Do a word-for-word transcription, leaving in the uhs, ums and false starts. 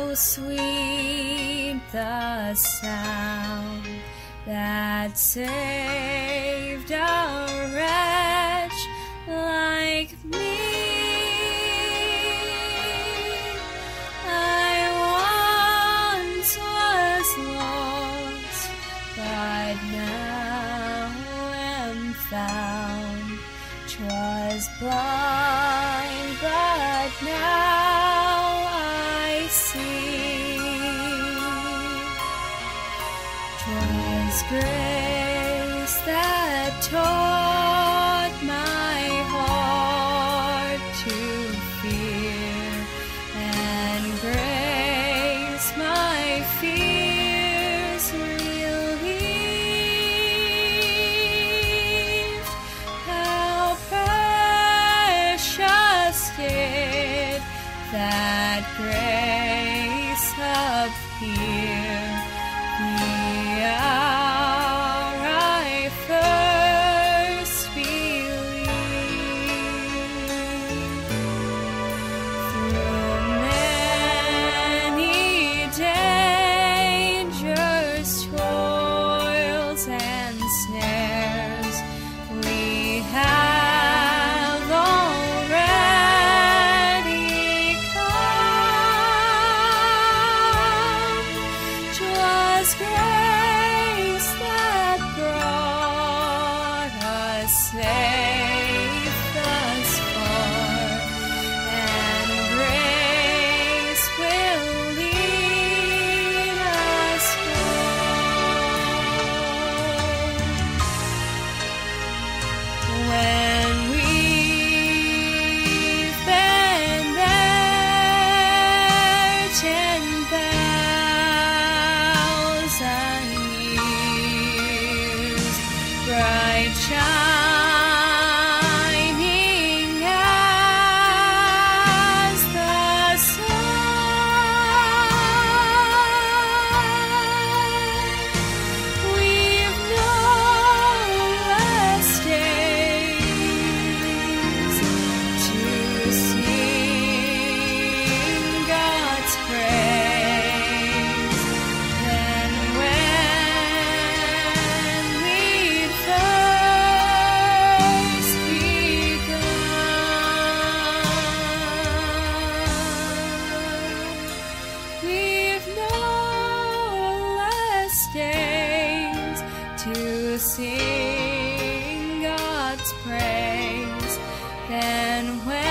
sweet the sound that saved a wretch like me. I once was lost, but now am found. 'Twas blind, but now I see. 'Twas grace that taught my heart to fear, and grace my fears relieved. How precious did that grace appear the hour I first believed. Through many dangers, toils, and snares, we have already come. 'Twas grace that brought us safe thus far, and grace will lead us home. When we've been there ten thousand years, bright shining as the sun, we've no less days to sing God's praise than when we'd first begun. We've no less days to sing God's praise than when